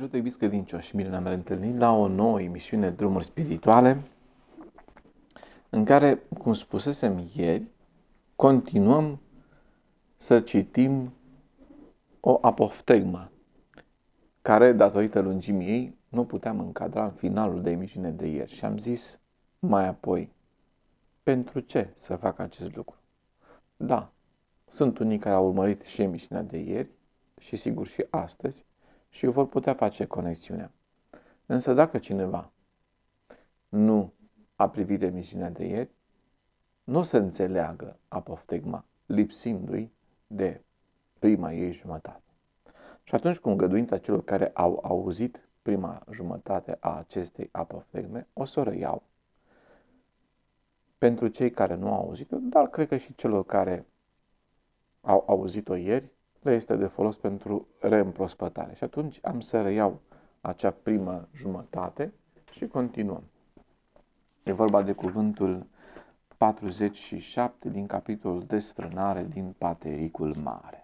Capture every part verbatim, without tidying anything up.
Salut, iubiți credincioși! Bine ne-am reîntâlnit la o nouă emisiune Drumuri Spirituale, în care, cum spusesem ieri, continuăm să citim o apoftegmă, care, datorită lungimii ei, nu puteam încadra în finalul de emisiune de ieri. Și am zis mai apoi, pentru ce să fac acest lucru? Da, sunt unii care au urmărit și emisiunea de ieri, și sigur și astăzi, și vor putea face conexiunea. Însă dacă cineva nu a privit emisiunea de ieri, nu o să înțeleagă apoftegma, lipsindu-i de prima ei jumătate. Și atunci, cu îngăduința celor care au auzit prima jumătate a acestei apoftegme, o să o reiau. Pentru cei care nu au auzit-o, dar cred că și celor care au auzit-o ieri, le este de folos pentru reîmprospătare. Și atunci am să reiau acea primă jumătate și continuăm. E vorba de cuvântul patruzeci și șapte din capitolul Desfrânare din Patericul Mare.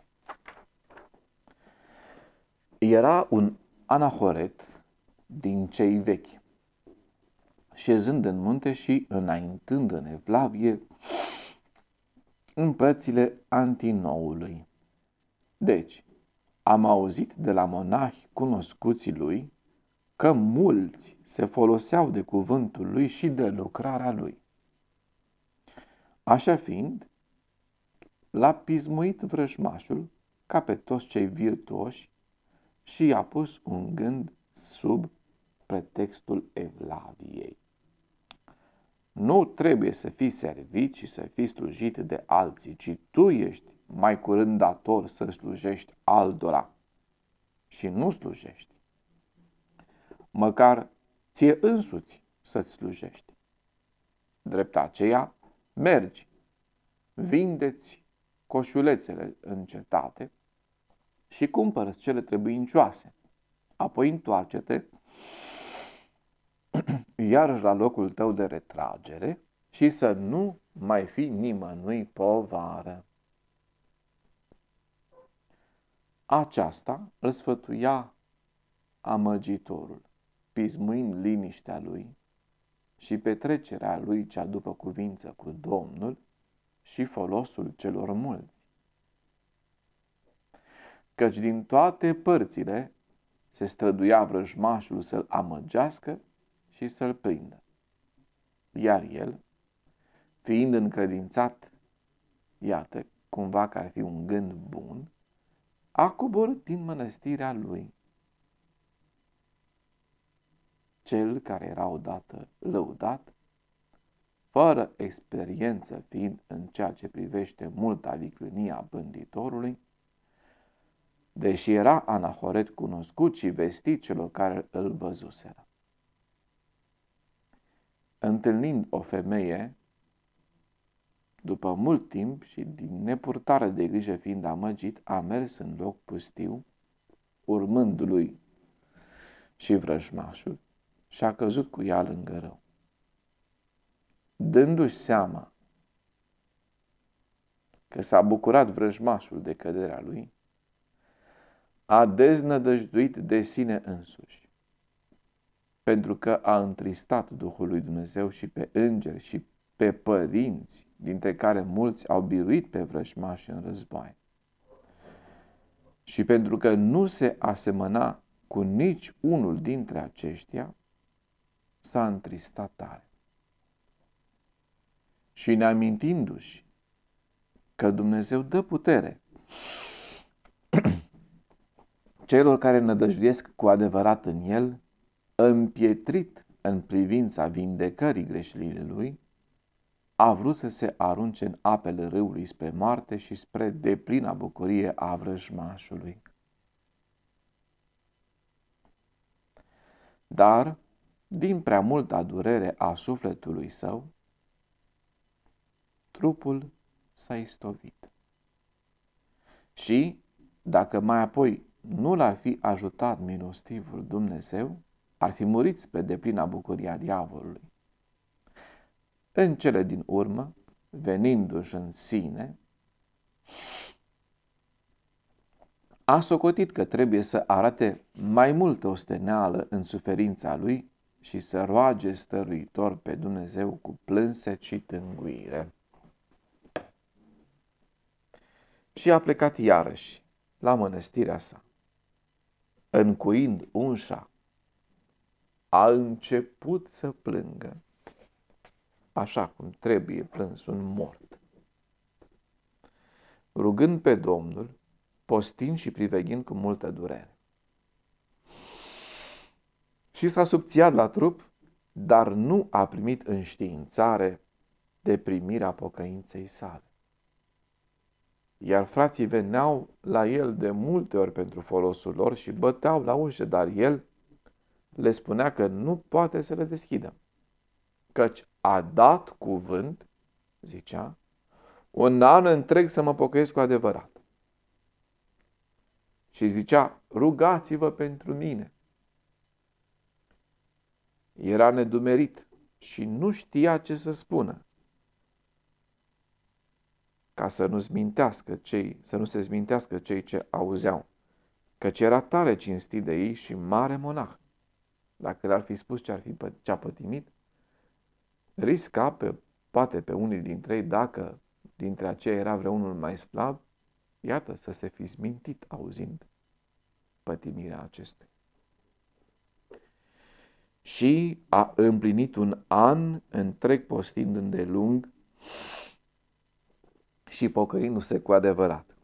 Era un anahoret din cei vechi, șezând în munte și înaintând în evlavie în părțile antinoului. Deci, am auzit de la monahi cunoscuții lui că mulți se foloseau de cuvântul lui și de lucrarea lui. Așa fiind, l-a pismuit vrăjmașul ca pe toți cei virtuoși și i-a pus un gând sub pretextul evlaviei. Nu trebuie să fii servit și să fii slujit de alții, ci tu ești mai curând dator să slujești altora și nu slujești. Măcar ție însuți să-ți slujești. Drept aceea, mergi, vindeți coșulețele în cetate și cumpără-ți cele trebuincioase. Apoi întoarce-te iarăși la locul tău de retragere și să nu mai fii nimănui povară. Aceasta îl sfătuia amăgitorul, pismuind liniștea lui și petrecerea lui cea după cuvință cu Domnul și folosul celor mulți. Căci din toate părțile se străduia vrăjmașul să-l amăgească și să-l prindă. Iar el, fiind încredințat, iată, cumva că ar fi un gând bun, a coborât din mănăstirea lui. Cel care era odată lăudat, fără experiență fiind în ceea ce privește multa viclânia bânditorului, deși era anahoret cunoscut și vestit celor care îl văzuseră. Întâlnind o femeie, după mult timp și din nepurtare de grijă fiind amăgit, a mers în loc pustiu, urmându-lui și vrăjmașul, și a căzut cu ea lângă râu. Dându-și seama că s-a bucurat vrăjmașul de căderea lui, a deznădăjduit de sine însuși, pentru că a întristat Duhul lui Dumnezeu și pe îngeri și pe părinți, dintre care mulți au biruit pe vrăjmași în război. Și pentru că nu se asemăna cu nici unul dintre aceștia, s-a întristat tare. Și neamintindu-și că Dumnezeu dă putere celor care nădăjduiesc cu adevărat în El, împietrit în privința vindecării greșelile lui, a vrut să se arunce în apele râului spre moarte și spre deplina bucurie a vrăjmașului. Dar, din prea multă durere a sufletului său, trupul s-a istovit. Și, dacă mai apoi nu l-ar fi ajutat milostivul Dumnezeu, ar fi murit spre deplina bucuria diavolului. În cele din urmă, venindu-și în sine, a socotit că trebuie să arate mai multă osteneală în suferința lui și să roage stăruitor pe Dumnezeu cu plânset și tânguire. Și a plecat iarăși la mănăstirea sa. Încuind unșa, a început să plângă, așa cum trebuie plâns un mort. Rugând pe Domnul, postind și priveghind cu multă durere. Și s-a subțiat la trup, dar nu a primit înștiințare de primirea pocăinței sale. Iar frații veneau la el de multe ori pentru folosul lor și băteau la ușă, dar el le spunea că nu poate să le deschidă, căci a dat cuvânt, zicea, un an întreg să mă pocăiesc cu adevărat. Și zicea, rugați-vă pentru mine. Era nedumerit și nu știa ce să spună, ca să nu mintească cei, să nu se zmintească cei ce auzeau, căci era tare cinstit de ei și mare monah. Dacă le-ar fi spus ce ar fi ce-a pătimit, risca pe, poate pe unii dintre ei, dacă dintre aceia era vreunul mai slab, iată să se fi zmintit auzind pătimirea acestei. Și a împlinit un an întreg postind îndelung și pocăindu-se cu adevărat.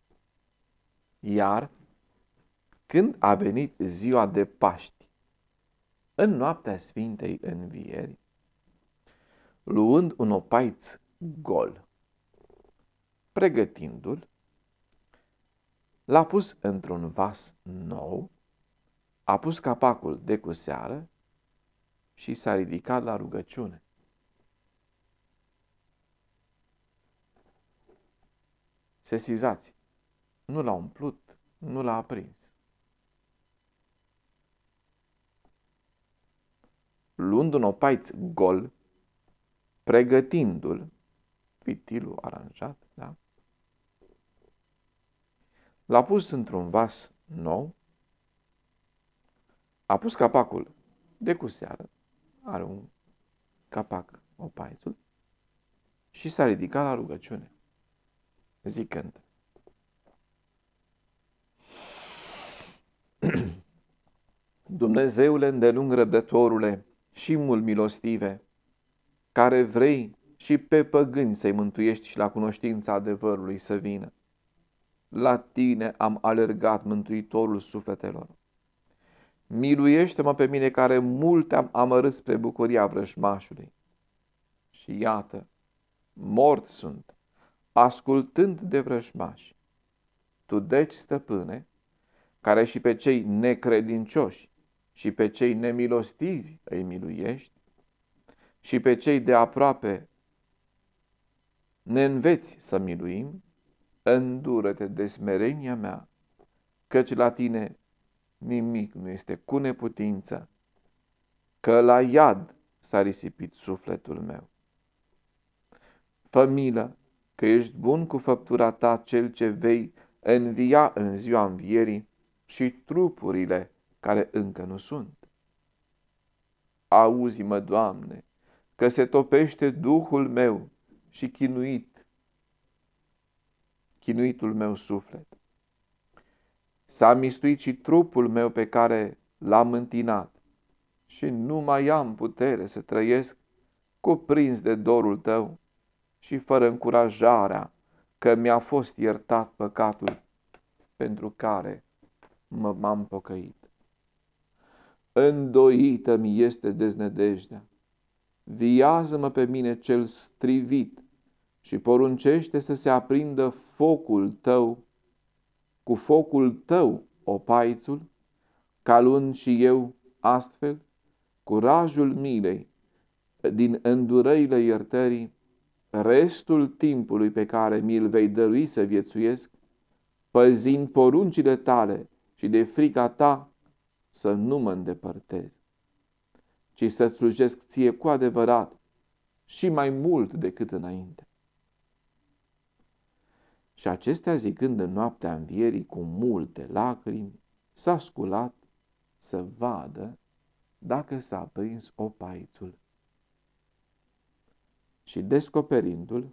Iar când a venit ziua de Paști, în noaptea Sfintei Învieri, luând un opaiț gol, pregătindu-l, l-a pus într-un vas nou, a pus capacul de cu seară și s-a ridicat la rugăciune. Sesizați, nu l-a umplut, nu l-a aprins. Luând un opaiț gol, pregătindu-l, fitilul aranjat, da? L-a pus într-un vas nou, a pus capacul de cu seară, are un capac opaițul, și s-a ridicat la rugăciune, zicând, Dumnezeule îndelung răbdătorule și mult milostive, care vrei și pe păgâni să-i mântuiești și la cunoștința adevărului să vină. La tine am alergat, Mântuitorul sufletelor. Miluiește-mă pe mine care mult am amărât spre bucuria vrăjmașului. Și iată, mort sunt, ascultând de vrăjmași. Tu deci, stăpâne, care și pe cei necredincioși și pe cei nemilostivi îi miluiești, și pe cei de aproape ne înveți să miluim, îndură-te de smerenia mea, căci la tine nimic nu este cu neputință, că la iad s-a risipit sufletul meu. Fă milă că ești bun cu făptura ta, cel ce vei învia în ziua învierii și trupurile care încă nu sunt. Auzi-mă, Doamne, că se topește Duhul meu și chinuit, chinuitul meu suflet. S-a mistuit și trupul meu pe care l-am întinat și nu mai am putere să trăiesc cuprins de dorul tău și fără încurajarea că mi-a fost iertat păcatul pentru care m-am pocăit. Îndoită-mi este deznădejdea. Viază-mă pe mine cel strivit și poruncește să se aprindă focul tău, cu focul tău opaițul, ca luând și eu astfel curajul milei din îndurările iertării, restul timpului pe care mi-l vei dărui să viețuiesc, păzind poruncile tale și de frica ta să nu mă îndepărtez, ci să-ți slujesc ție cu adevărat și mai mult decât înainte. Și acestea, zicând în noaptea învierii cu multe lacrimi, s-a sculat să vadă dacă s-a aprins opaițul. Și descoperindu-l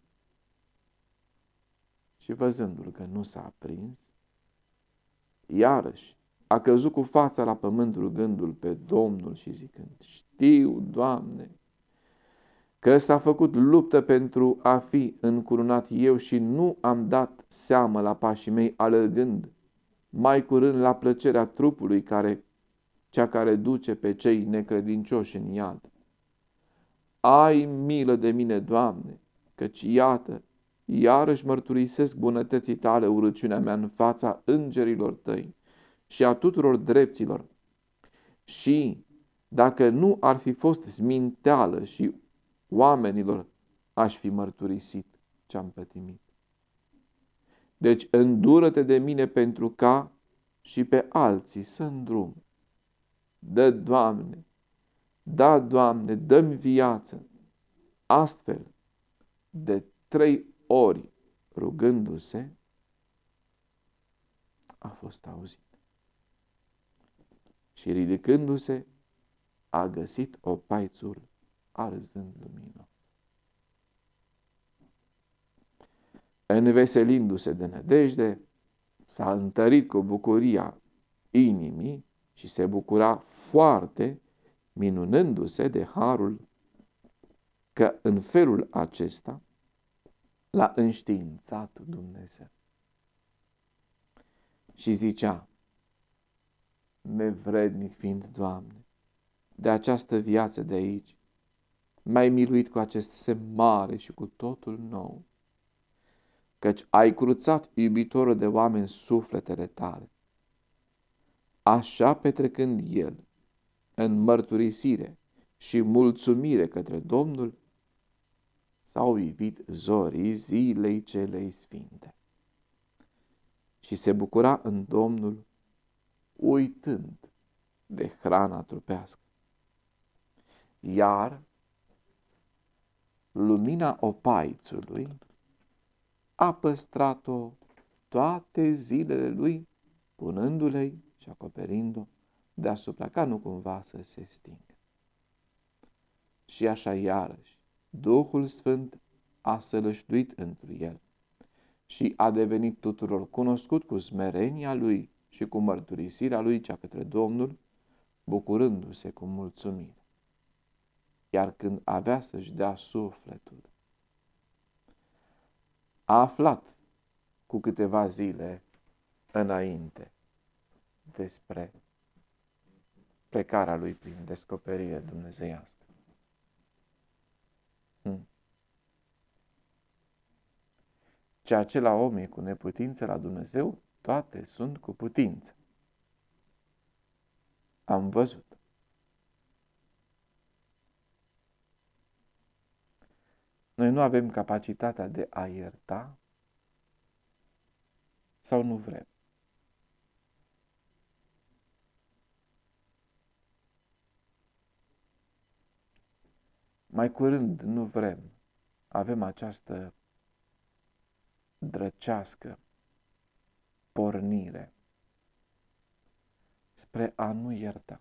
și văzându-l că nu s-a aprins, iarăși a căzut cu fața la pământ rugându-l pe Domnul și zicând: știu, Doamne, că s-a făcut luptă pentru a fi încurunat eu și nu am dat seamă la pașii mei, alergând mai curând la plăcerea trupului, care, cea care duce pe cei necredincioși în iad. Ai milă de mine, Doamne, căci iată, iarăși mărturisesc bunătății tale urăciunea mea în fața îngerilor tăi și a tuturor drepților. Și dacă nu ar fi fost sminteală și oamenilor, aș fi mărturisit ce-am pătimit. Deci îndură-te de mine pentru ca și pe alții să îndrum. Dă, Doamne, da, Doamne, dă-mi viață. Astfel, de trei ori rugându-se, a fost auzit. Și ridicându-se, a găsit opaițul arzând luminos. Înveselindu-se de nădejde, s-a întărit cu bucuria inimii și se bucura foarte, minunându-se de harul că în felul acesta l-a înștiințat Dumnezeu. Și zicea: nevrednic fiind, Doamne, de această viață de aici, m-ai miluit cu acest semn mare și cu totul nou, căci ai cruțat, iubitorul de oameni, sufletele tale. Așa petrecând el, în mărturisire și mulțumire către Domnul, s-au ivit zorii zilei celei sfinte. Și se bucura în Domnul, uitând de hrana trupească. Iar lumina opaițului a păstrat-o toate zilele lui, punându-le și acoperind-o deasupra, ca nu cumva să se stingă. Și așa iarăși, Duhul Sfânt a sălășluit întru el și a devenit tuturor cunoscut cu smerenia lui și cu mărturisirea lui cea către Domnul, bucurându-se cu mulțumire. Iar când avea să-și dea sufletul, a aflat cu câteva zile înainte despre plecarea lui prin descoperire dumnezeiască. Hmm. Ceea ce la om e cu neputință, la Dumnezeu toate sunt cu putință. Am văzut. Noi nu avem capacitatea de a ierta sau nu vrem. Mai curând nu vrem. Avem această drăcească pornire spre a nu ierta.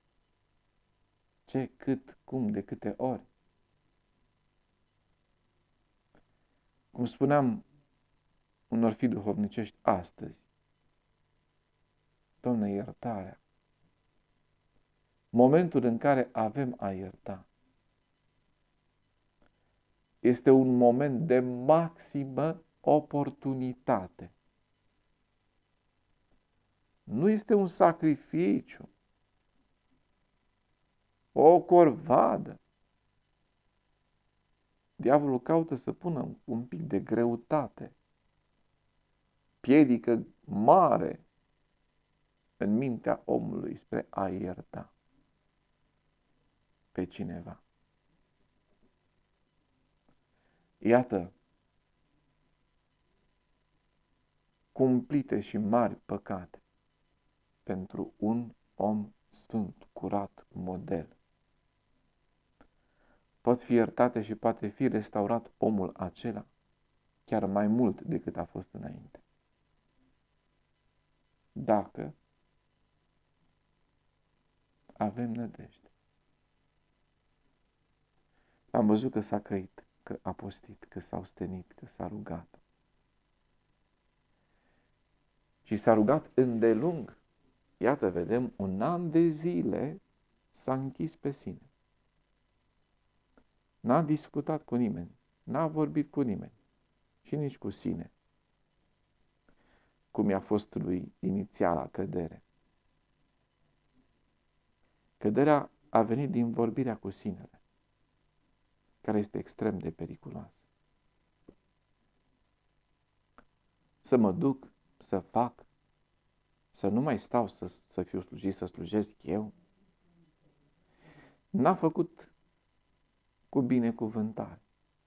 Ce, cât, cum, de câte ori. Cum spuneam unor fii duhovnicești astăzi, Doamne, iertarea, momentul în care avem a ierta, este un moment de maximă oportunitate. Nu este un sacrificiu, o corvadă. Diavolul caută să pună un pic de greutate, piedică mare în mintea omului spre a ierta pe cineva. Iată, cumplite și mari păcate pentru un om sfânt, curat, model. Pot fi iertate și poate fi restaurat omul acela chiar mai mult decât a fost înainte. Dacă avem nădejde. Am văzut că s-a căit, că a postit, că s-a ostenit, că s-a rugat. Și s-a rugat îndelung. Iată, vedem, un an de zile s-a închis pe sine. N-a discutat cu nimeni, n-a vorbit cu nimeni și nici cu sine, cum i-a fost lui inițiala cădere. Căderea a venit din vorbirea cu sinele, care este extrem de periculoasă. Să mă duc, să fac, să nu mai stau să, să fiu slujit, să slujesc eu. N-a făcut cu binecuvântare.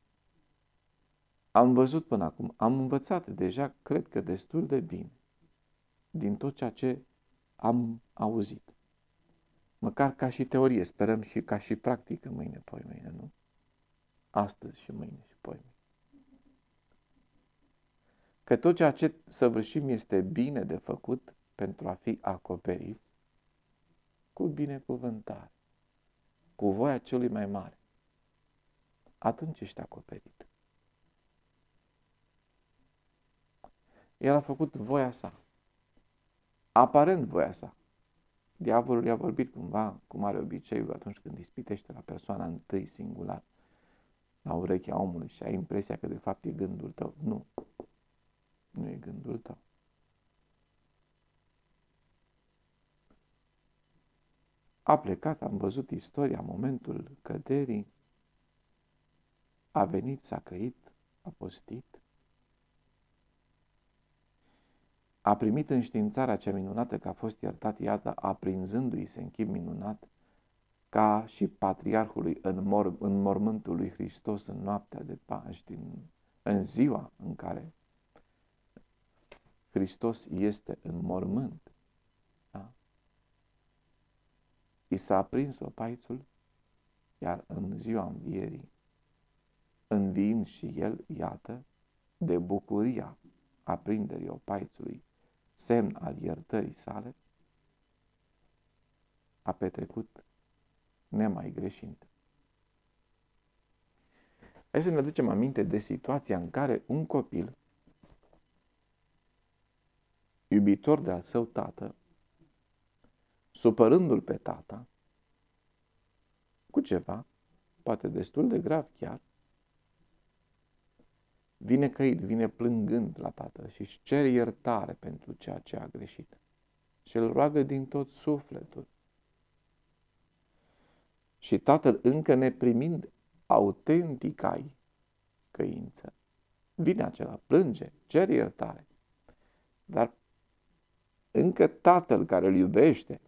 Am văzut până acum, am învățat deja, cred că destul de bine, din tot ceea ce am auzit. Măcar ca și teorie, sperăm și ca și practică mâine, poi mâine, nu? Astăzi și mâine și poi mâine. Că tot ceea ce săvârșim este bine de făcut pentru a fi acoperit cu binecuvântare, cu voia celui mai mare. Atunci ești acoperit. El a făcut voia sa, aparent voia sa. Diavolul i-a vorbit cumva, cum are obiceiul atunci când ispitește la persoana întâi singular, la urechea omului și ai impresia că de fapt e gândul tău. Nu, nu e gândul tău. A plecat, am văzut istoria, momentul căderii, a venit, s-a căit, a postit, a primit înștiințarea cea minunată că a fost iertat, iată, aprinzându-i se în chip minunat, ca și patriarhului în, mor, în mormântul lui Hristos în noaptea de Paști, în, în ziua în care Hristos este în mormânt. Da? I s-a aprins opaițul, iar în ziua învierii, înviind și el, iată, de bucuria aprinderii opaițului, semn al iertării sale, a petrecut nemai greșind. Hai să ne aducem aminte de situația în care un copil, iubitor de al său tată, supărându-l pe tata, cu ceva, poate destul de grav chiar, vine căit, vine plângând la tatăl și își cere iertare pentru ceea ce a greșit. Și îl roagă din tot sufletul. Și tatăl, încă neprimind autentica-i căință, vine acela, plânge, cere iertare. Dar încă tatăl care îl iubește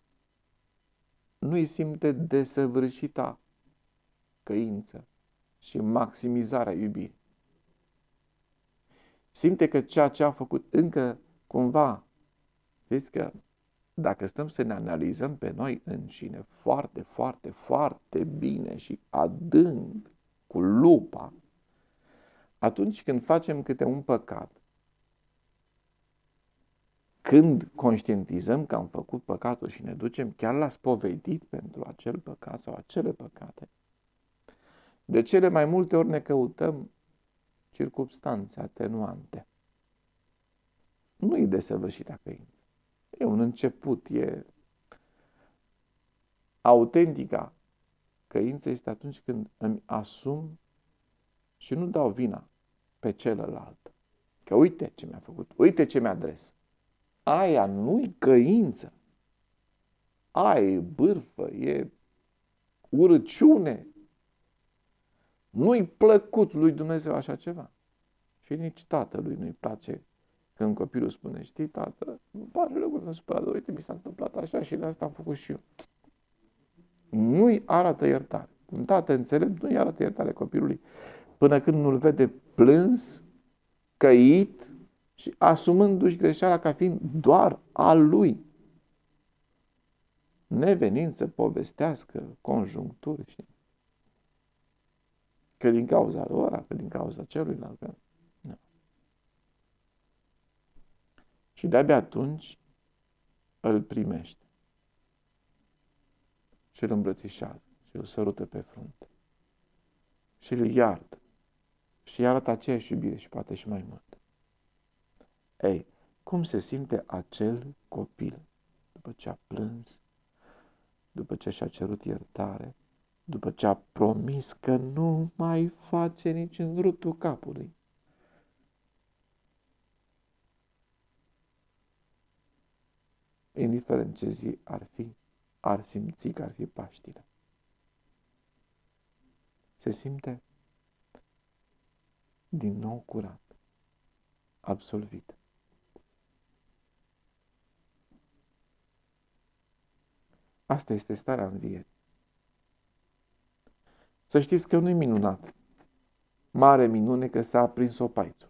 nu-i simte desăvârșita căință și maximizarea iubirii. Simte că ceea ce a făcut încă cumva, știți că dacă stăm să ne analizăm pe noi înșine foarte, foarte, foarte bine și adânc, cu lupa, atunci când facem câte un păcat, când conștientizăm că am făcut păcatul și ne ducem chiar la spovedit pentru acel păcat sau acele păcate, de cele mai multe ori ne căutăm circumstanțe atenuante. Nu-i desăvârșită căință. E un început, e autentica căință este atunci când îmi asum și nu dau vina pe celălalt. Că uite ce mi-a făcut, uite ce mi-a adres. Aia nu-i căință. Aia e bârfă, e urăciune. Nu-i plăcut lui Dumnezeu așa ceva. Și nici tatălui nu-i place când copilul spune, știi, tată, îmi pare rău că s-a supărat, uite, mi s-a întâmplat așa și de asta am făcut și eu. Nu-i arată iertare. Un tată înțelept nu-i arată iertare copilului până când nu-l vede plâns, căit și asumându-și greșeala ca fiind doar a lui. Nevenind să povestească conjuncturi și că din cauza lor, că din cauza celuilalt. Da. Și de-abia atunci îl primește și îl îmbrățișează și îl sărută pe frunte și îl iartă și îi arată aceeași iubire și poate și mai mult. Ei, cum se simte acel copil după ce a plâns, după ce și-a cerut iertare, după ce a promis că nu mai face nici în râtul capului? Indiferent ce zi ar fi, ar simți că ar fi Paștile. Se simte din nou curat, absolvit. Asta este starea învierii. Să știți că nu-i minunat. Mare minune că s-a aprins opaițul.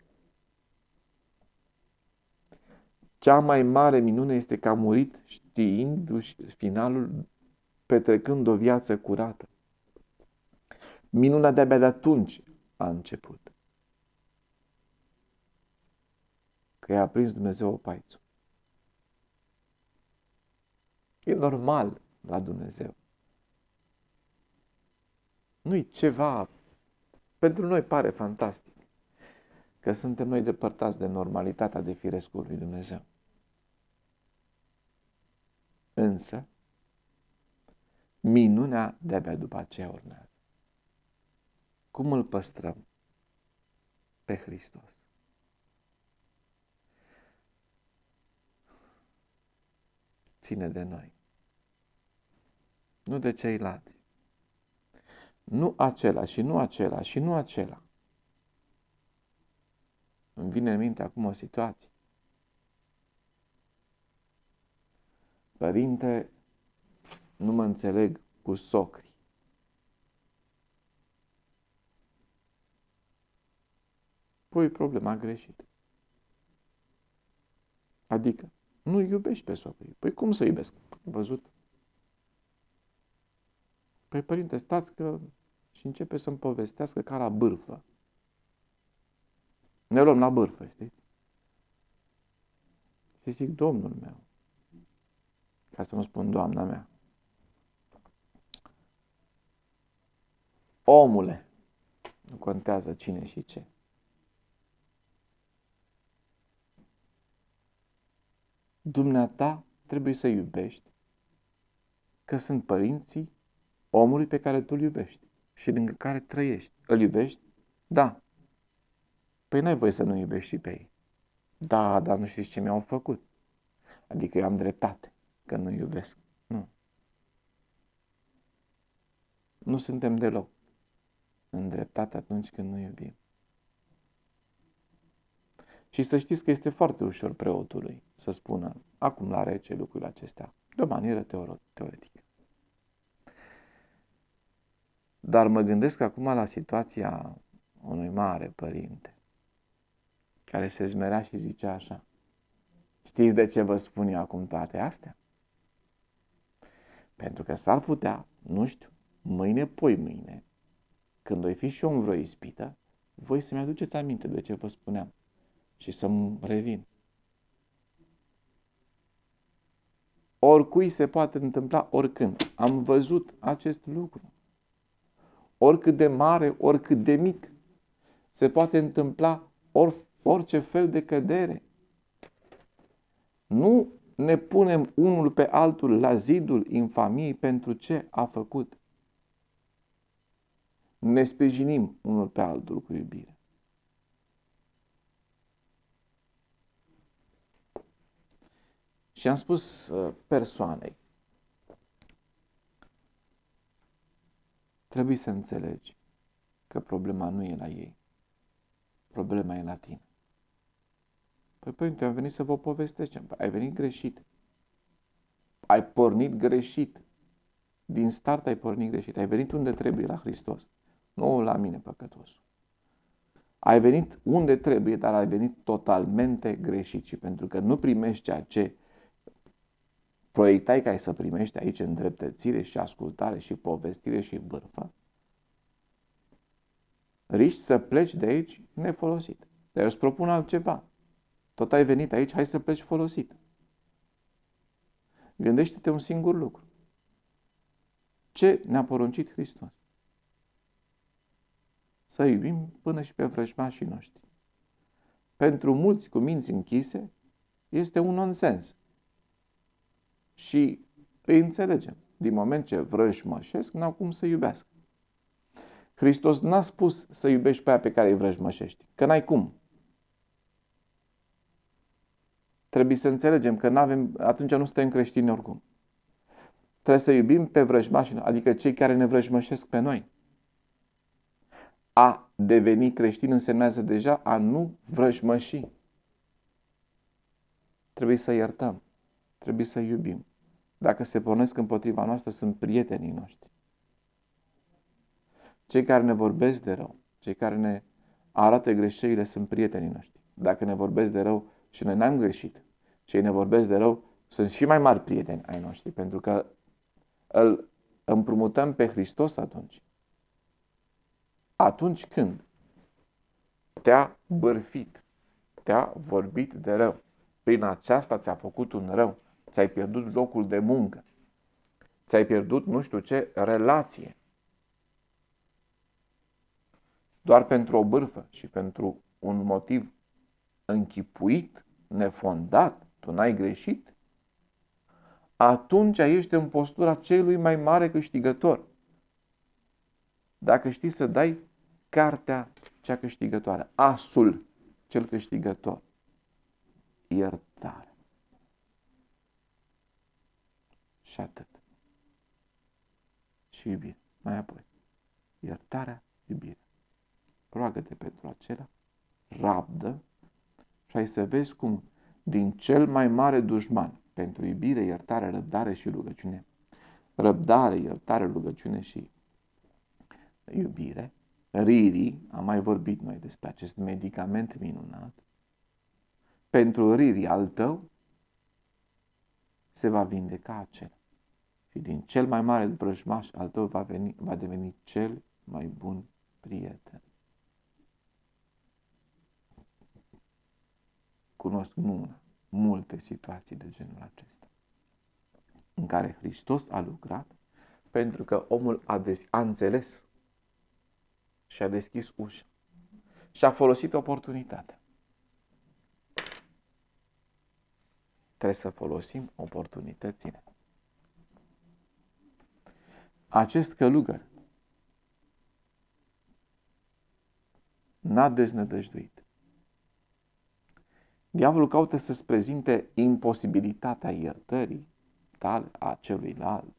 Cea mai mare minune este că a murit știindu-și finalul, petrecând o viață curată. Minunea de-abia de atunci a început. Că i-a aprins Dumnezeu opaițul. E normal la Dumnezeu. Nu-i ceva, pentru noi pare fantastic, că suntem noi depărtați de normalitatea de firescul lui Dumnezeu. Însă, minunea de-abia după aceea urmează. Cum îl păstrăm pe Hristos? Ține de noi. Nu de ceilalți. Nu acela și nu acela și nu acela. Îmi vine în minte acum o situație. Părinte, nu mă înțeleg cu socrii. Pui problema greșită. Adică, nu iubești pe socrii. Păi cum să iubesc? Văzut? Păi părinte, stați că și începe să-mi povestească ca la bârfă. Ne luăm la bârfă, știți? Și zic, Domnul meu, ca să nu spun Doamna mea, omule, nu contează cine și ce. Dumneata trebuie să iubești, că sunt părinții omului pe care tu îl iubești și lângă care trăiești. Îl iubești? Da. Păi n-ai voie să nu iubești și pe ei. Da, dar nu știți ce mi-au făcut. Adică eu am dreptate, că nu iubesc. Nu. Nu suntem deloc în dreptate atunci când nu iubim. Și să știți că este foarte ușor preotului să spună acum la rece lucrurile acestea, de o manieră teoretică. Dar mă gândesc acum la situația unui mare părinte care se zmerea și zicea așa: știți de ce vă spun eu acum toate astea? Pentru că s-ar putea, nu știu, mâine, poi mâine, când o fi și eu în vreo ispită, voi să-mi aduceți aminte de ce vă spuneam și să-mi revin. Oricui se poate întâmpla oricând. Am văzut acest lucru. Oricât de mare, oricât de mic, se poate întâmpla or, orice fel de cădere. Nu ne punem unul pe altul la zidul infamiei pentru ce a făcut. Ne sprijinim unul pe altul cu iubire. Și am spus persoanei, trebuie să înțelegi că problema nu e la ei. Problema e la tine. Păi, părinte, am venit să vă povestesc. Ai venit greșit. Ai pornit greșit. Din start ai pornit greșit. Ai venit unde trebuie, la Hristos. Nu la mine, păcătosul. Ai venit unde trebuie, dar ai venit totalmente greșit. Și pentru că nu primești ceea ce proiectai ca ai să primești aici în dreptățire și ascultare și povestire și bârfă, riști să pleci de aici nefolosit. Dar eu îți propun altceva. Tot ai venit aici, hai să pleci folosit. Gândește-te un singur lucru. Ce ne-a poruncit Hristos? Să iubim până și pe vrăjmașii noștri. Pentru mulți cu minți închise, este un nonsens. Și îi înțelegem. Din moment ce vrăjmășesc, n-au cum să iubească. Hristos n-a spus să iubești pe aia pe care îi vrăjmășești, că n-ai cum. Trebuie să înțelegem că n-avem, atunci nu suntem creștini oricum. Trebuie să iubim pe vrăjmașii, adică cei care ne vrăjmășesc pe noi. A deveni creștin însemnează deja a nu vrăjmăși. Trebuie să iertăm. Trebuie să iubim. Dacă se pornesc împotriva noastră, sunt prietenii noștri. Cei care ne vorbesc de rău, cei care ne arată greșelile, sunt prietenii noștri. Dacă ne vorbesc de rău și noi n-am greșit, cei ne vorbesc de rău, sunt și mai mari prieteni ai noștri, pentru că îl împrumutăm pe Hristos atunci. Atunci când te-a bârfit, te-a vorbit de rău, prin aceasta ți-a făcut un rău, ți-ai pierdut locul de muncă, ți-ai pierdut nu știu ce relație, doar pentru o bârfă și pentru un motiv închipuit, nefondat, tu n-ai greșit, atunci ești în postura celui mai mare câștigător. Dacă știi să dai cartea cea câștigătoare, asul cel câștigător, iertare. Și atât. Și iubire. Mai apoi, iertarea, iubirea. Roagă-te pentru acela, rabdă și ai să vezi cum din cel mai mare dușman pentru iubire, iertare, răbdare și rugăciune, răbdare, iertare, rugăciune și iubire, Riri, am mai vorbit noi despre acest medicament minunat, pentru Riri al tău se va vindeca acela. Și din cel mai mare vrăjmaș al tău va, veni, va deveni cel mai bun prieten. Cunosc nu una, multe situații de genul acesta, în care Hristos a lucrat pentru că omul a, des, a înțeles și a deschis ușa și a folosit oportunitatea. Trebuie să folosim oportunitățile. Acest călugăr n-a deznădăjduit. Diavolul caută să-ți prezinte imposibilitatea iertării tale, a celuilalt,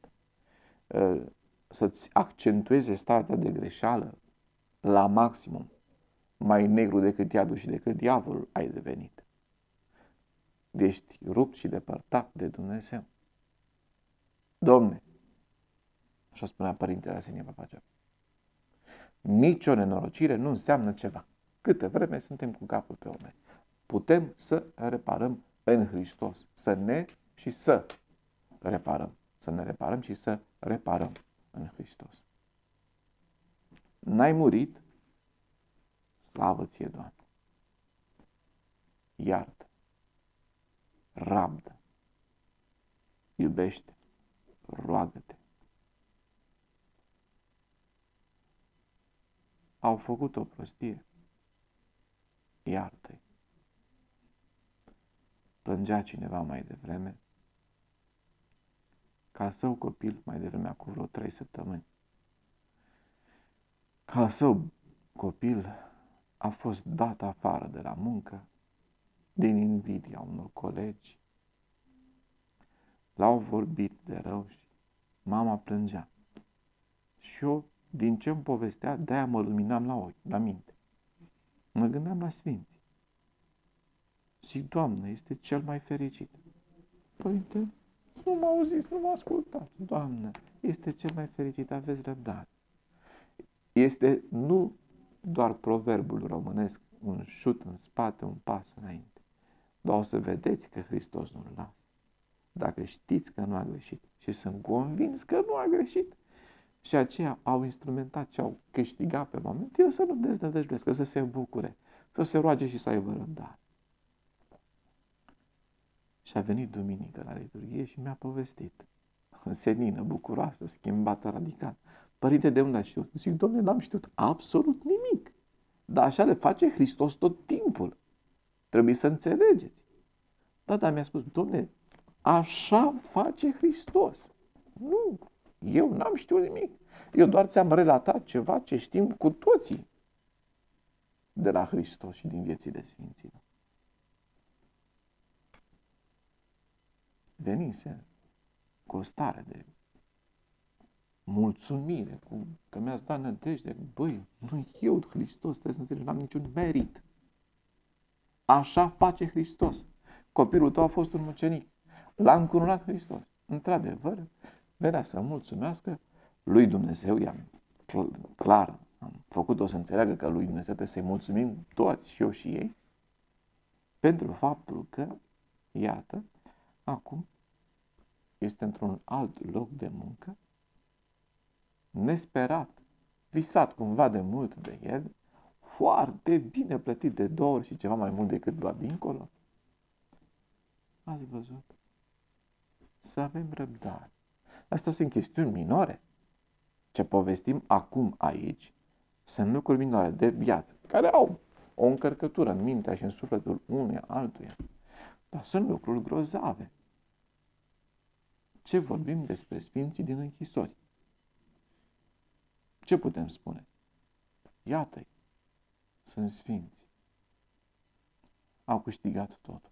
să-ți accentueze starea de greșeală la maximum, mai negru decât iadul și decât diavolul ai devenit. Ești rupt și depărtat de Dumnezeu. Domne, așa spunea Părintele Arsenie Papacea, nici o nenorocire nu înseamnă ceva. Câte vreme suntem cu capul pe umeri. Putem să reparăm în Hristos. Să ne și să reparăm. Să ne reparăm și să reparăm în Hristos. N-ai murit? Slavă ție, Doamne! Iartă, rabdă, iubește, roagă-te. Au făcut o prostie, iartă-i. Plângea cineva mai devreme că al său copil, mai devreme acum vreo trei săptămâni, că al său copil a fost dat afară de la muncă din invidia unor colegi. L-au vorbit de rău și mama plângea. Și eu, din ce îmi povestea, de-aia mă luminam la ochi, la minte. Mă gândeam la sfinți. Zic, Doamne, este cel mai fericit. Părinte, nu mă auziți, nu mă ascultați. Doamne, este cel mai fericit, aveți răbdare. Este nu doar proverbul românesc, un șut în spate, un pas înainte. Dar o să vedeți că Hristos nu-l lasă. Dacă știți că nu a greșit și sunt convins că nu a greșit, și aceia au instrumentat ce au câștigat pe moment, el să nu deznădăjduiască, să se bucure, să se roage și să aibă răbdare. Și a venit duminică la liturghie și mi-a povestit. Senină, bucuroasă, schimbată radical. Părinte, de unde ai știut? Zic, Doamne, n-am știut absolut nimic. Dar așa le face Hristos tot timpul. Trebuie să înțelegeți. Da, dar mi-a spus, Doamne, așa face Hristos. Nu, eu n-am știut nimic. Eu doar ți-am relatat ceva ce știm cu toții de la Hristos și din viețile Sfinților. Venise cu o stare de mulțumire, cu că mi-ați dat nădejde. Băi, nu eu, Hristos, trebuie să înțelegi, n-am niciun merit. Așa face Hristos. Copilul tău a fost un mucenic. L-a încununat Hristos. Într-adevăr, venea să mulțumească lui Dumnezeu, i-am clar, am făcut-o să înțeleagă că lui Dumnezeu trebuie să-i mulțumim toți, și eu și ei, pentru faptul că, iată, acum este într-un alt loc de muncă, nesperat, visat cumva de mult de el, foarte bine plătit de două ori și ceva mai mult decât doar dincolo. Ați văzut? Să avem răbdare. Astea sunt chestiuni minore. Ce povestim acum aici sunt lucruri minore de viață, care au o încărcătură în mintea și în sufletul unuia altuia. Dar sunt lucruri grozave. Ce vorbim despre sfinții din închisori? Ce putem spune? Iată-i, sunt sfinți. Au câștigat totul.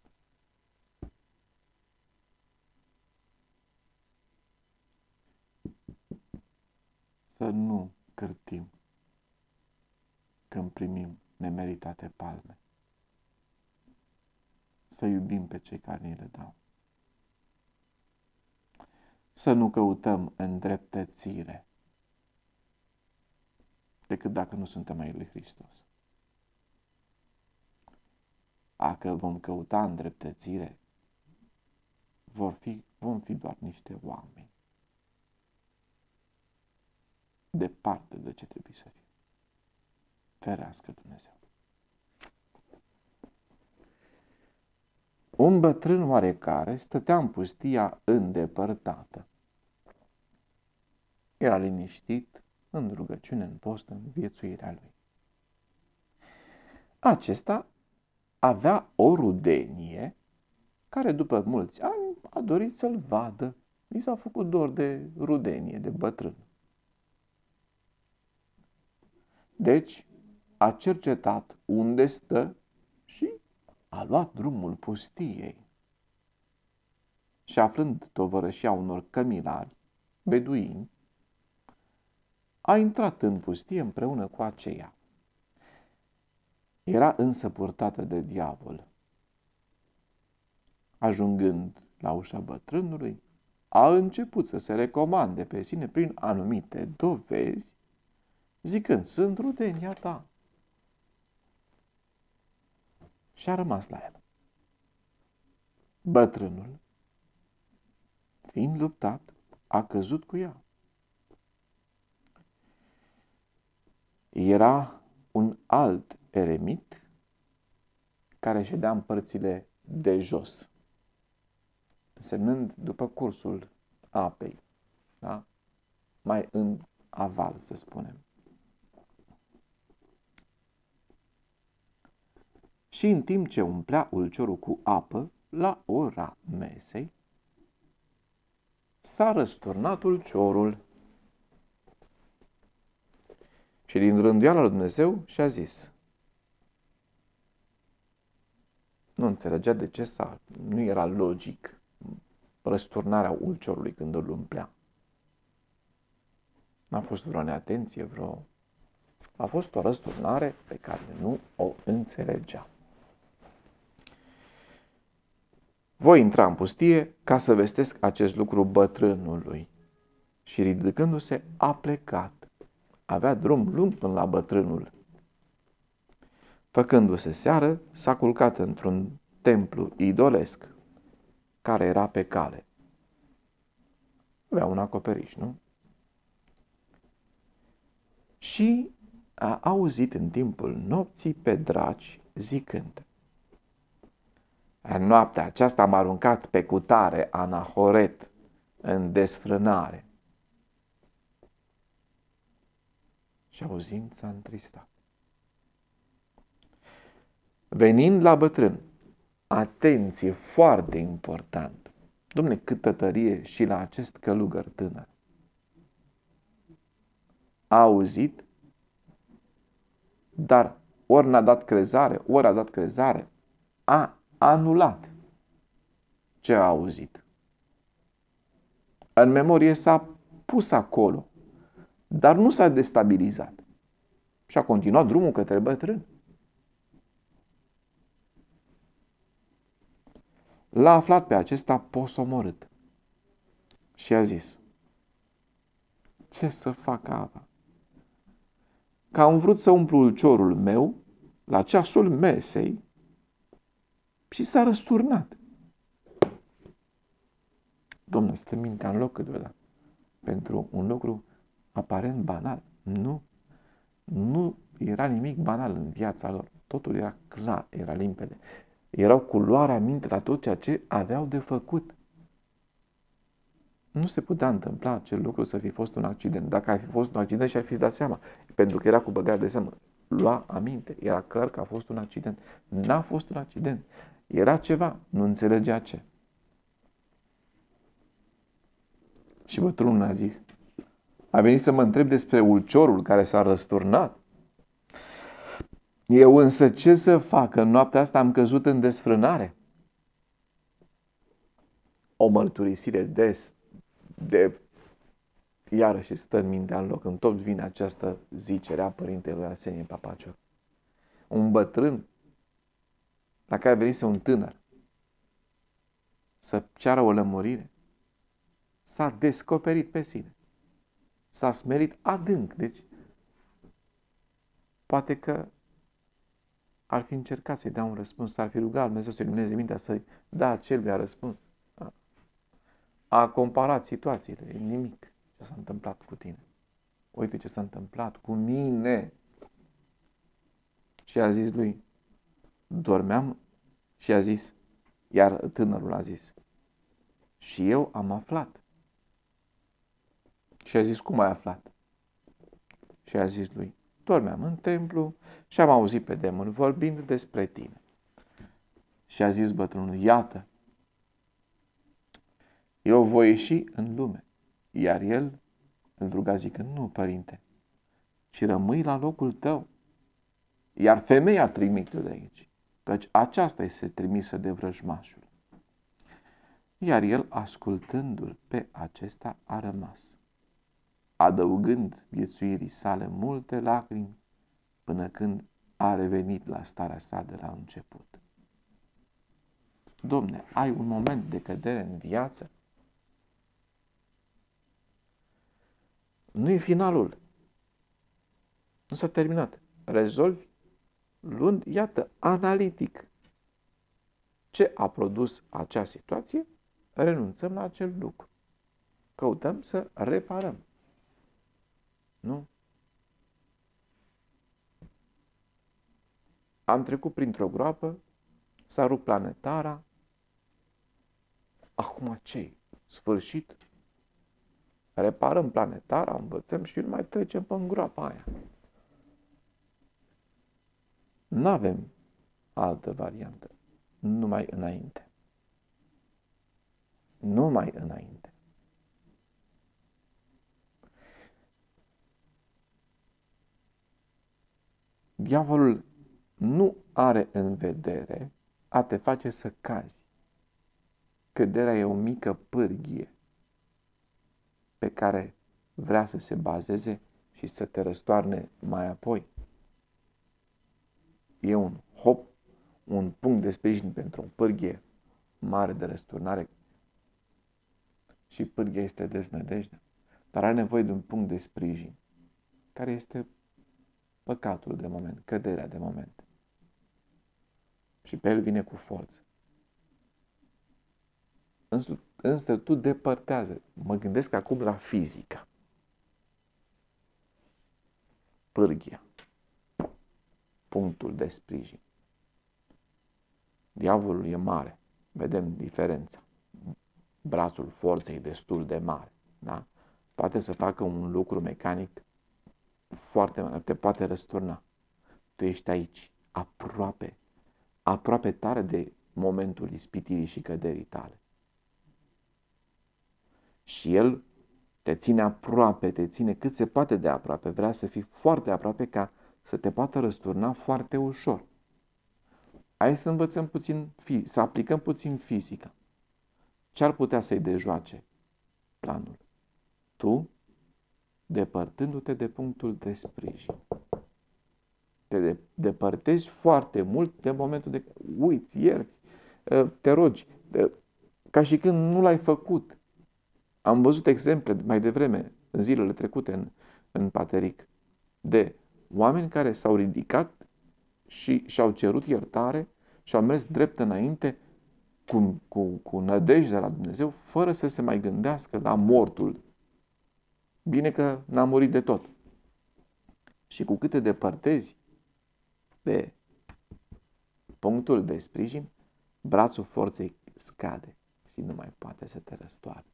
Să nu cârtim când primim nemeritate palme. Să iubim pe cei care ni le dau. Să nu căutăm îndreptățire decât dacă nu suntem ai lui Hristos. Dacă vom căuta îndreptățire, vor fi, vom fi doar niște oameni departe de ce trebuie să fie. Ferească Dumnezeu. Un bătrân oarecare stătea în pustia îndepărtată. Era liniștit, în rugăciune, în post, în viețuirea lui. Acesta avea o rudenie care după mulți ani a dorit să-l vadă. I s-a făcut dor de rudenie, de bătrân. Deci a cercetat unde stă și a luat drumul pustiei. Și aflând tovărășia unor cămilari, beduini, a intrat în pustie împreună cu aceia. Era însă purtată de diavol. Ajungând la ușa bătrânului, a început să se recomande pe sine prin anumite dovezi, zicând, sunt rudenia ta. Și a rămas la el. Bătrânul, fiind luptat, a căzut cu ea. Era un alt eremit care ședea în părțile de jos, însemnând după cursul apei, da? Mai în aval, să spunem. Și în timp ce umplea ulciorul cu apă, la ora mesei, s-a răsturnat ulciorul. Și din rânduiala lui Dumnezeu și-a zis. Nu înțelegea de ce s-a, nu era logic răsturnarea ulciorului când îl umplea. N-a fost vreo neatenție, vreo... A fost o răsturnare pe care nu o înțelegea. Voi intra în pustie ca să vestesc acest lucru bătrânului. Și ridicându-se, a plecat. Avea drum lung până la bătrânul. Făcându-se seară, s-a culcat într-un templu idolesc care era pe cale. Avea un acoperiș, nu? Și a auzit în timpul nopții pe draci zicând: În noaptea aceasta am aruncat pe cutare Anahoret în desfrânare. Și auzind s-a întristat. Venind la bătrân, atenție, foarte important. Dom'le, câtă tărie și la acest călugăr tânăr. A auzit, dar ori n-a dat crezare, ori a dat crezare, a anulat ce a auzit. În memorie s-a pus acolo, dar nu s-a destabilizat. Și a continuat drumul către bătrân. L-a aflat pe acesta posomorât și a zis: ce să fac, Ava? Că am vrut să umplu ulciorul meu la ceasul mesei și s-a răsturnat. Dom'le, stă mintea în loc câteodată pentru un lucru aparent banal. Nu, nu era nimic banal în viața lor. Totul era clar, era limpede. Erau cu luarea minte la tot ceea ce aveau de făcut. Nu se putea întâmpla acel lucru să fi fost un accident. Dacă ar fi fost un accident și ar fi dat seama, pentru că era cu băgare de seamă, lua aminte, era clar că a fost un accident. N-a fost un accident. Era ceva, nu înțelegea ce. Și bătrânul a zis: a venit să mă întreb despre ulciorul care s-a răsturnat. Eu însă ce să fac? În noaptea asta am căzut în desfrânare. O mărturisire des, de, iarăși stă în mintea în loc, îmi tot vine această zicere a părintelui Arsenie Papacioc. Un bătrân la care venise un tânăr să ceară o lămurire, s-a descoperit pe sine. S-a smerit adânc. Deci, poate că ar fi încercat să-i dea un răspuns, s-ar fi rugat Dumnezeu să-i lumineze mintea, să-i dea acelui răspuns. A comparat situațiile, e nimic ce s-a întâmplat cu tine. Uite ce s-a întâmplat cu mine. Și a zis lui, dormeam, și a zis, iar tânărul a zis, și eu am aflat. Și a zis, cum ai aflat? Și a zis lui, dormeam în templu și am auzit pe demon vorbind despre tine. Și a zis bătrânul, iată, eu voi ieși în lume. Iar el îl ruga zicând, nu, părinte, ci rămâi la locul tău. Iar femeia trimite de aici, căci aceasta este trimisă de vrăjmașul. Iar el, ascultându-l pe acesta, a rămas, adăugând viețuirii sale multe lacrimi, până când a revenit la starea sa de la început. Domne, ai un moment de cădere în viață? Nu-i finalul. Nu s-a terminat. Rezolvi luând, iată, analitic ce a produs acea situație, renunțăm la acel lucru. Căutăm să reparăm. Nu? Am trecut printr-o groapă, s-a rupt planetara. Acum ce? Sfârșit? Reparăm planetara, învățăm și nu mai trecem pe groapa aia. N-avem altă variantă. Numai înainte. Numai înainte. Diavolul nu are în vedere a te face să cazi. Căderea e o mică pârghie pe care vrea să se bazeze și să te răstoarne mai apoi. E un hop, un punct de sprijin pentru o pârghie mare de răsturnare. Și pârghia este deznădejdea, dar are nevoie de un punct de sprijin, care este păcatul de moment, căderea de moment. Și pe el vine cu forță. Însă, însă tu depărtează. Mă gândesc acum la fizica. Pârghia. Punctul de sprijin. Diavolul e mare. Vedem diferența. Brațul forței e destul de mare. Da? Poate să facă un lucru mecanic foarte mare. Te poate răsturna. Tu ești aici, aproape, aproape tare de momentul ispitirii și căderii tale. Și el te ține aproape, te ține cât se poate de aproape. Vrea să fii foarte aproape ca să te poată răsturna foarte ușor. Hai să învățăm puțin, să aplicăm puțin fizica. Ce ar putea să-i dejoace planul? Tu, depărtându-te de punctul de sprijin. Te depărtezi foarte mult de momentul de uiți, ierți, te rogi, ca și când nu l-ai făcut. Am văzut exemple mai devreme, în zilele trecute în, în Pateric, de oameni care s-au ridicat și și-au cerut iertare și au mers drept înainte cu, cu, cu nădejde la Dumnezeu, fără să se mai gândească la mortul. Bine că n-a murit de tot. Și cu cât te depărtezi de punctul de sprijin, brațul forței scade și nu mai poate să te răstoare.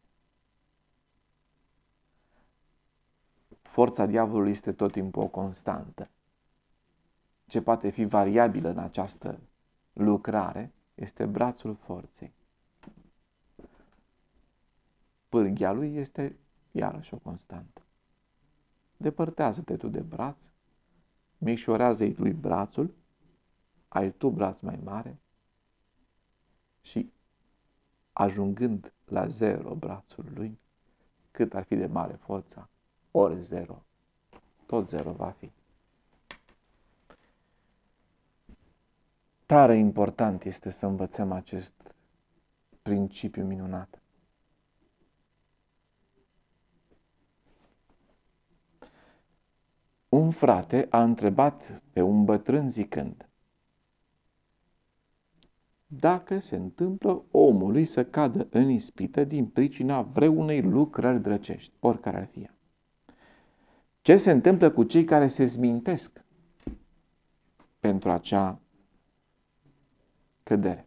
Forța diavolului este tot timpul o constantă. Ce poate fi variabilă în această lucrare este brațul forței. Pârghia lui este iarăși o constantă. Depărtează-te tu de braț, micșorează-i lui brațul, ai tu braț mai mare și ajungând la zero brațul lui, cât ar fi de mare forța, ori zero, tot zero va fi. Tare important este să învățăm acest principiu minunat. Un frate a întrebat pe un bătrân zicând: dacă se întâmplă omului să cadă în ispită din pricina vreunei lucrări drăcești, oricare ar fi ea, ce se întâmplă cu cei care se smintesc pentru acea cădere?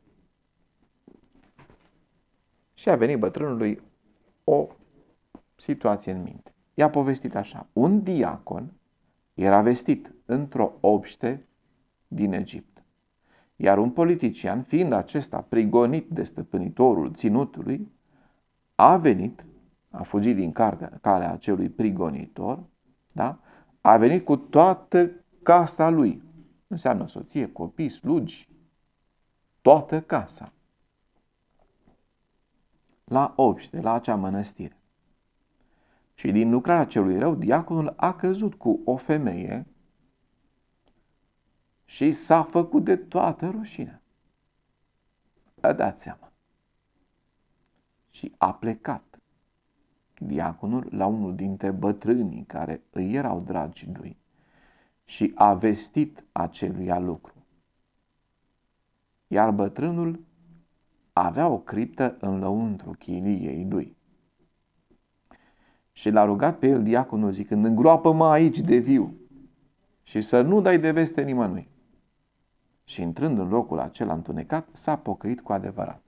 Și a venit bătrânului o situație în minte. I-a povestit așa: un diacon era vestit într-o obște din Egipt, iar un politician, fiind acesta prigonit de stăpânitorul ținutului, a venit, a fugit din calea acelui prigonitor, da? A venit cu toată casa lui, înseamnă soție, copii, slugi, toată casa, la obște, la acea mănăstire. Și din lucrarea celui rău, diaconul a căzut cu o femeie și s-a făcut de toată rușinea. A dat seama. Și a plecat diaconul la unul dintre bătrânii care îi erau dragi lui și a vestit aceluia lucru. Iar bătrânul avea o criptă în lăuntru chiliei lui. Și l-a rugat pe el diaconul zicând: îngroapă-mă aici de viu și să nu dai de veste nimănui. Și intrând în locul acela întunecat, s-a pocăit cu adevărat.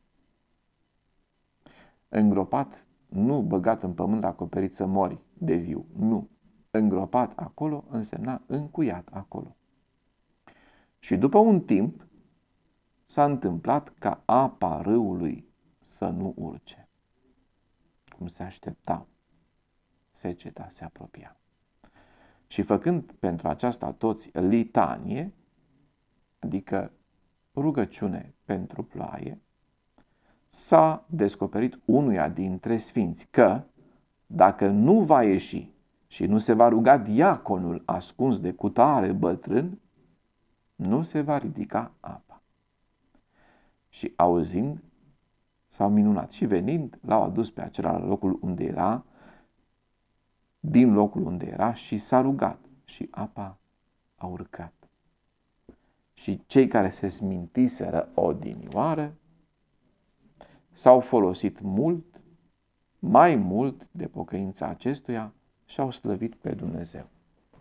Îngropat, nu băgat în pământ acoperit să mori de viu, nu. Îngropat acolo însemna încuiat acolo. Și după un timp s-a întâmplat ca apa râului să nu urce, cum se așteptau. Seceta se apropia. Și făcând pentru aceasta toți litanie, adică rugăciune pentru ploaie, s-a descoperit unuia dintre sfinți că, dacă nu va ieși și nu se va ruga diaconul ascuns de cutare bătrân, nu se va ridica apa. Și auzind, s-au minunat și venind, l-au adus pe acela la locul unde era, din locul unde era și s-a rugat și apa a urcat. Și cei care se smintiseră odinioară s-au folosit mult, mai mult de pocăința acestuia și au slăvit pe Dumnezeu.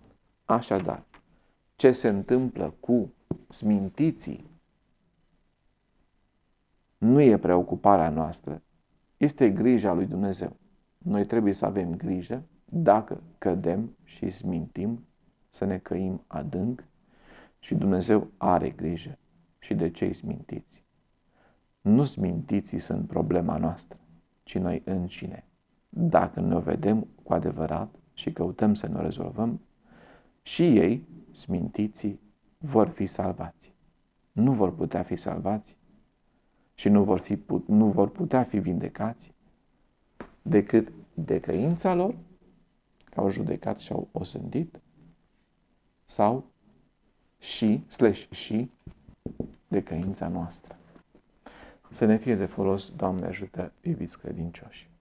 Așadar, ce se întâmplă cu smintiții nu e preocuparea noastră, este grija lui Dumnezeu. Noi trebuie să avem grijă, dacă cădem și smintim, să ne căim adânc și Dumnezeu are grijă și de cei smintiți. Nu smintiții sunt problema noastră, ci noi înșine. Dacă ne-o vedem cu adevărat și căutăm să ne rezolvăm, și ei, smintiții, vor fi salvați. Nu vor putea fi salvați și nu vor, fi, nu vor putea fi vindecați decât de căința lor, că au judecat și au osândit, sau și, slash și, de căința noastră. Să ne fie de folos, Doamne ajută, iubiți credincioși.